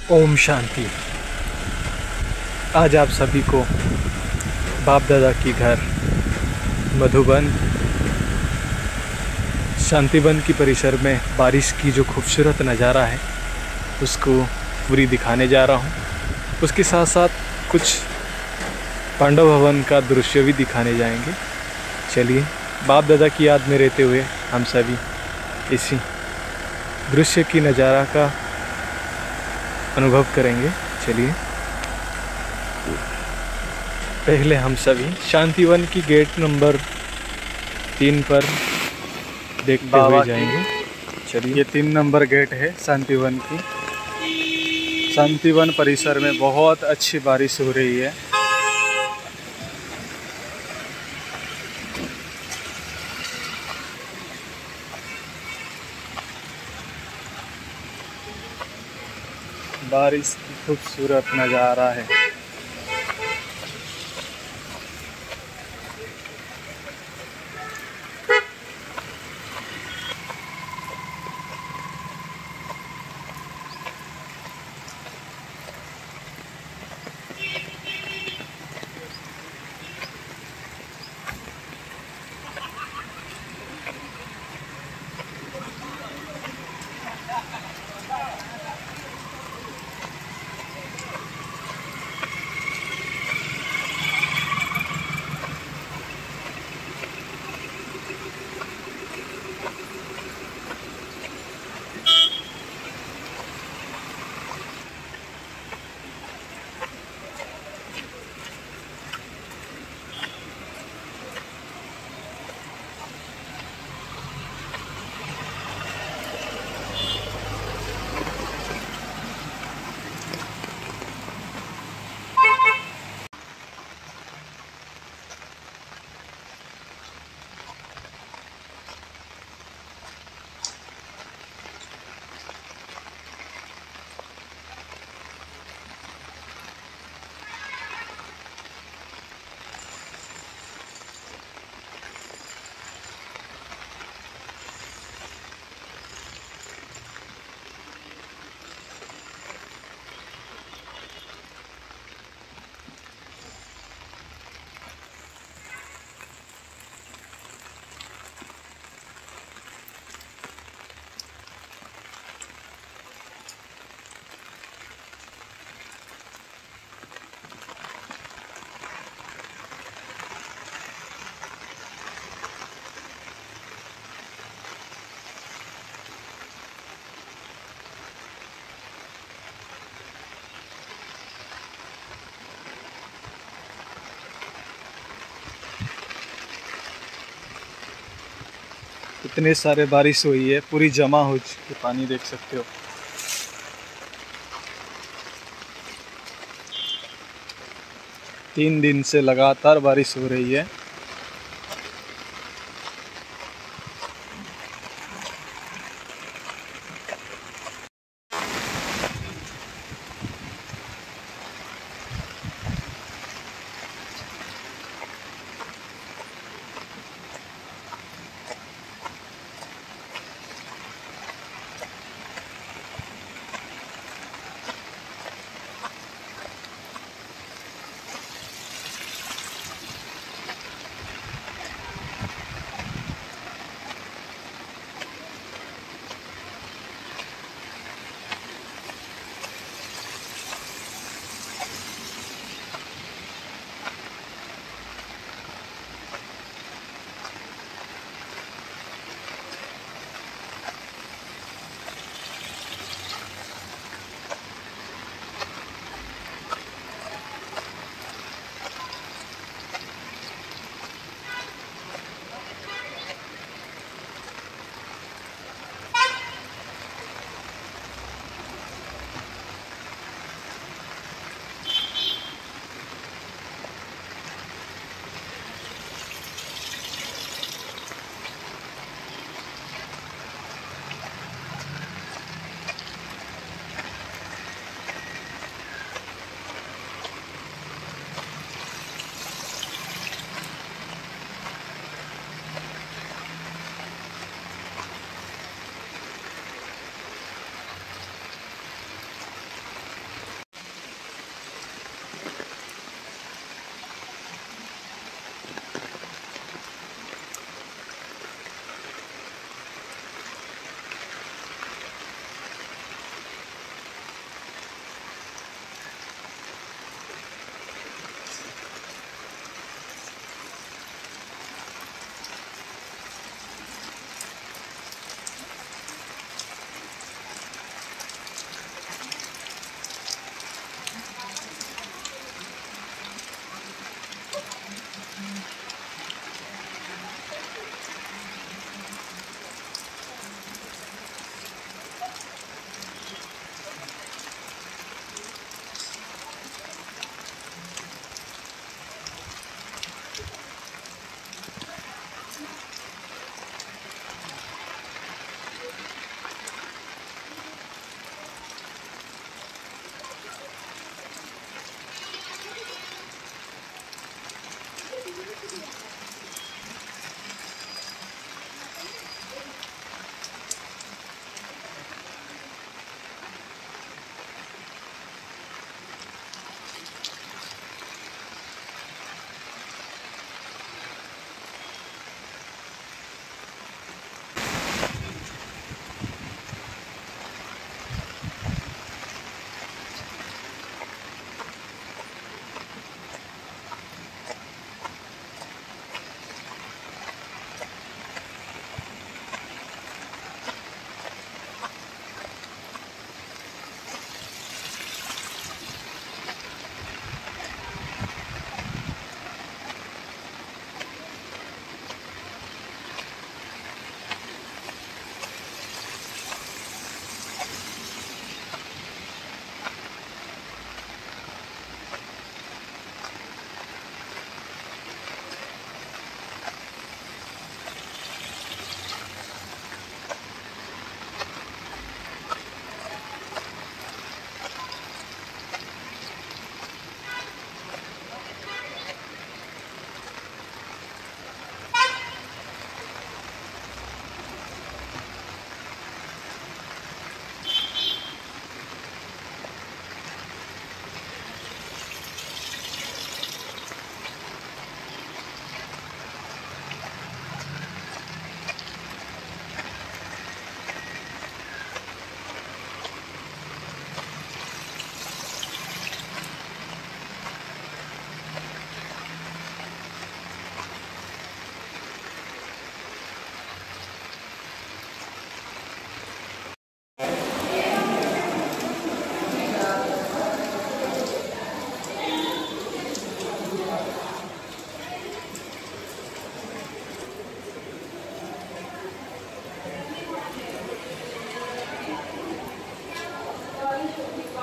ओम शांति। आज आप सभी को बाप दादा की घर मधुबन शांतिवन की परिसर में बारिश की जो खूबसूरत नज़ारा है उसको पूरी दिखाने जा रहा हूँ। उसके साथ साथ कुछ पांडव भवन का दृश्य भी दिखाने जाएंगे। चलिए, बाप दादा की याद में रहते हुए हम सभी इसी दृश्य की नज़ारा का अनुभव करेंगे। चलिए, पहले हम सभी शांतिवन की गेट नंबर 3 पर देखते हुए जाएंगे। चलिए, ये 3 नंबर गेट है शांतिवन की। शांतिवन परिसर में बहुत अच्छी बारिश हो रही है। बारिश की खूबसूरत नज़ारा है। इतने सारे बारिश हुई है, पूरी जमा हो चुकी, पानी देख सकते हो। तीन दिन से लगातार बारिश हो रही है।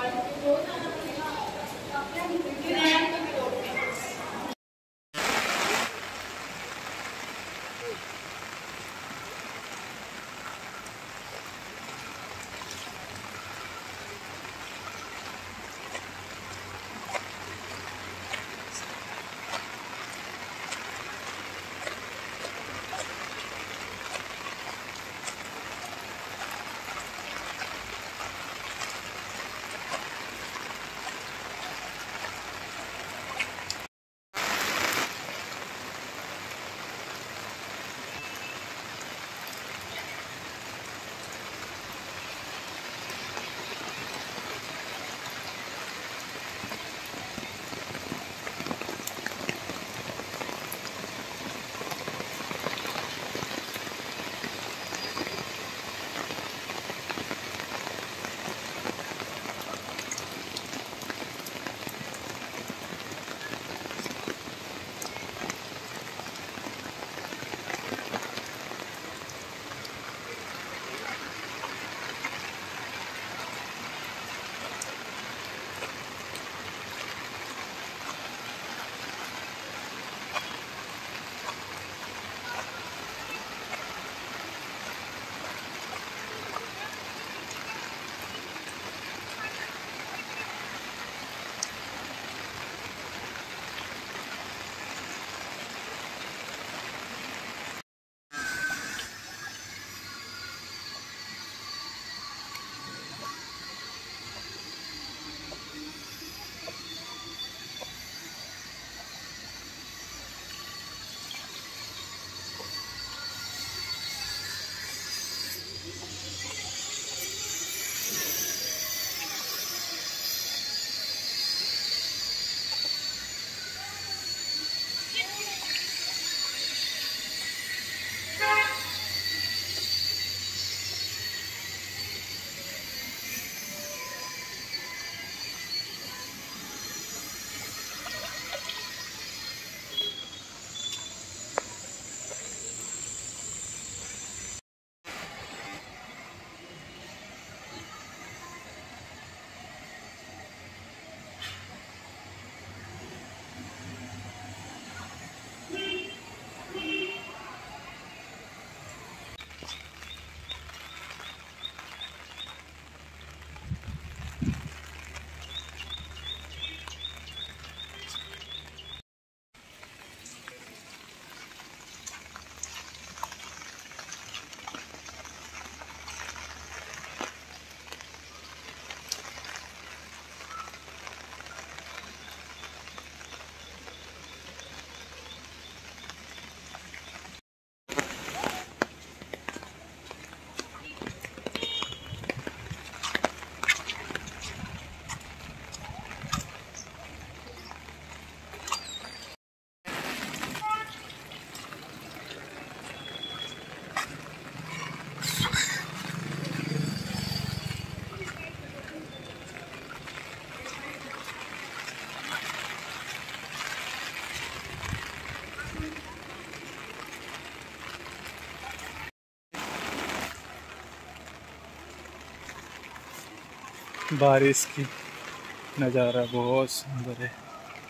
बारिश की नज़ारा बहुत सुंदर है।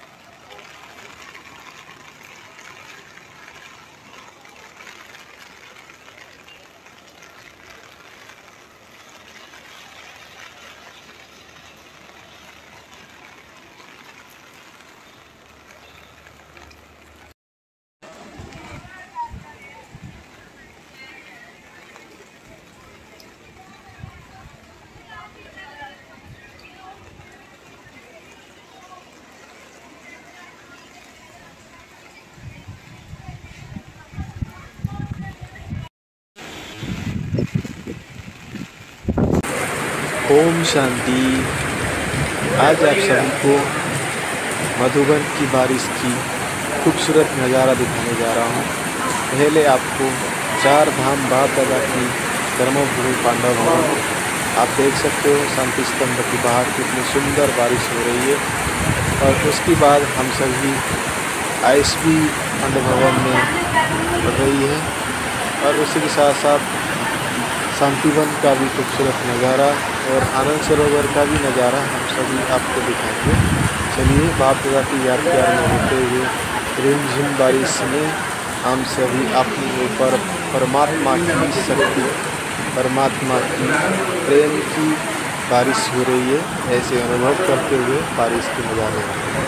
ओम शांति। आज आप सभी को मधुबन की बारिश की खूबसूरत नज़ारा दिखाने जा रहा हूँ। पहले आपको 4 धाम बाबा की कर्मभूमि पांडव भवन आप देख सकते हो। शांति स्तंभ के बाहर कितनी सुंदर बारिश हो रही है। और उसके बाद हम सभी आईएसबी पांडव भवन में पड़ रही है। और उसी के साथ साथ शांतिवन का भी खूबसूरत नज़ारा और आनंद सरोवर का भी नज़ारा हम सभी आपको दिखाएंगे। चलिए बाप दादा की याद प्यार में होते हुए रिमझिम बारिश में हम सभी अपने ऊपर परमात्मा की शक्ति, परमात्मा की प्रेम की बारिश हो रही है, ऐसे अनुभव करते हुए बारिश के नज़ारे हैं।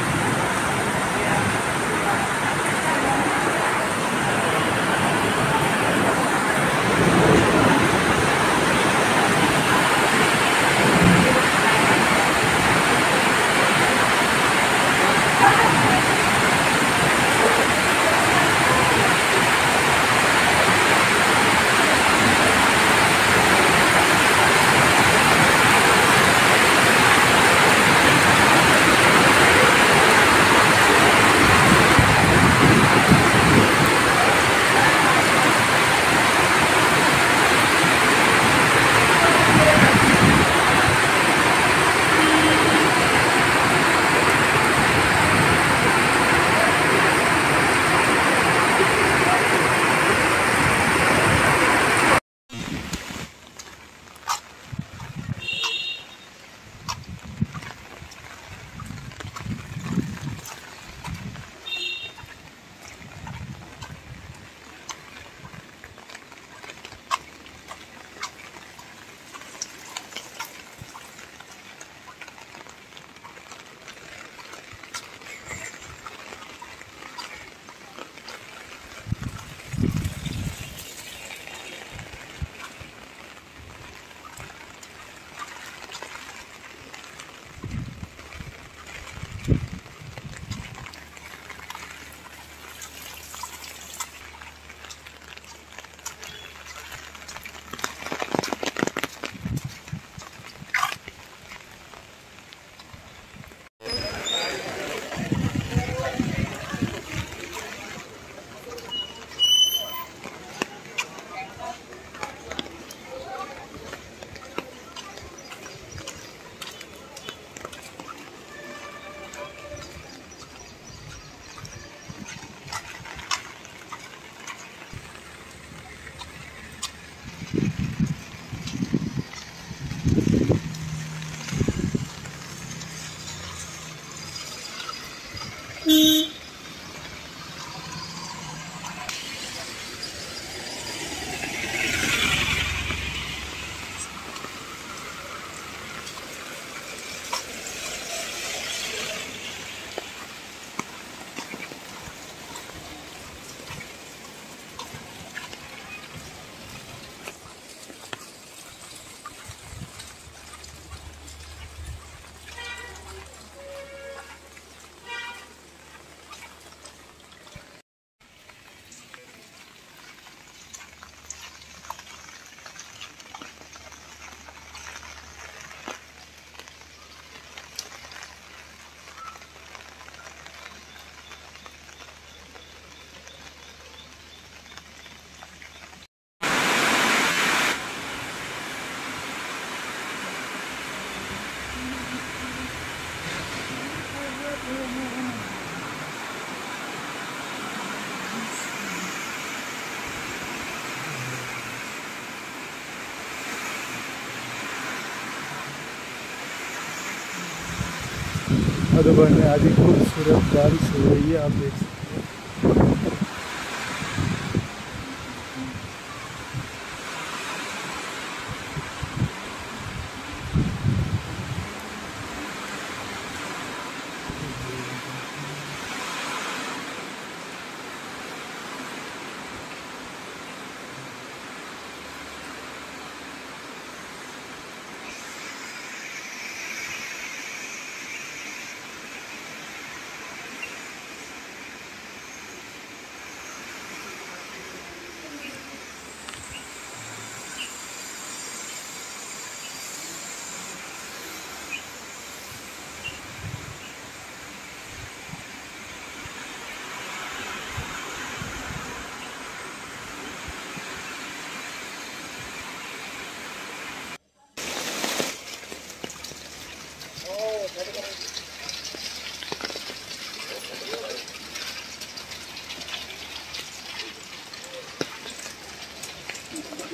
मधुबन में आज खूबसूरत बारिश हो रही है, आप देख सकते हैं।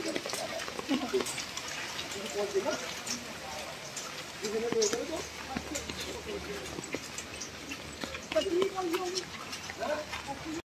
है।